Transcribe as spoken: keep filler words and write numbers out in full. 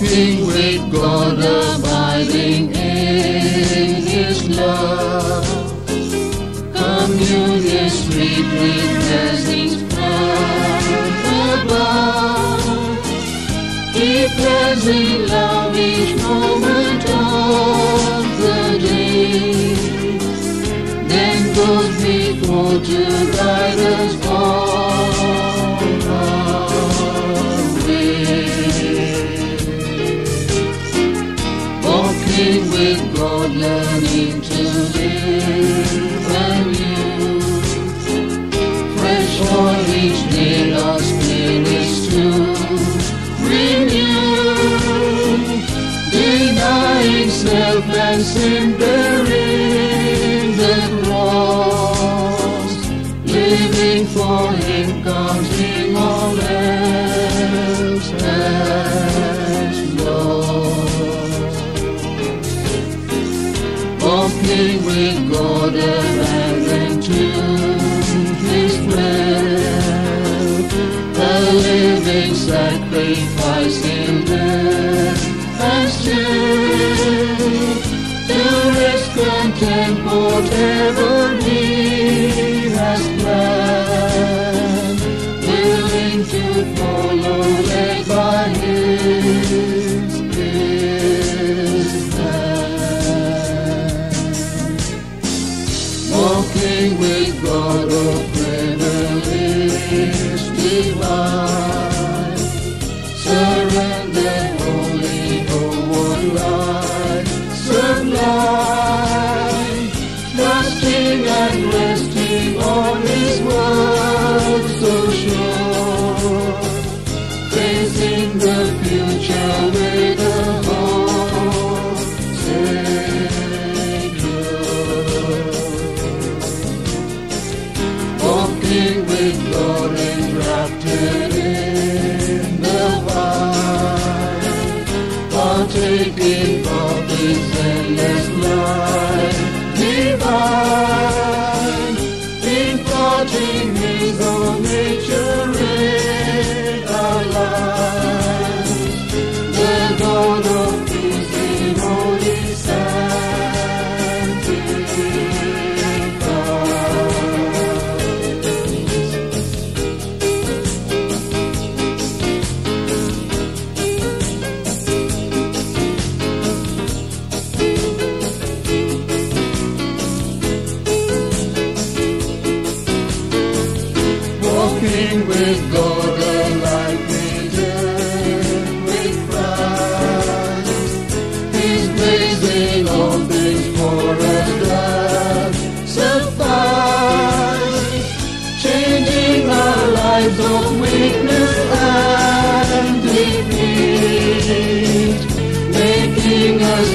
Walking with God, abiding in His love. Communion sweet with blessings from above. Keep pleasant love each moment of the day. Then goes before to guide us all the way. Walking with God, learning to live anew. Fresh oil each day, our spirits to renew. Denying self and sin, bearing the cross. Living for Him, counting all else as lost. Walking with God, abandoned to His will, a living sacrifice in death and still to rest content whatever He has planned, willing to follow, led by His His hand. Walking with God, oh privilege divine, surrender wholly, oh what life sublime, trusting and resting on His word so sure, facing the future with a hope secure. Walking with God, engrafted in the vine, partaking of His endless life divine, imparting His own nature in our lives. The God of peace in holy walking with God, alike maiden with Christ. He's blazing all things for us doth suffice, changing our lives of weakness and defeat, making us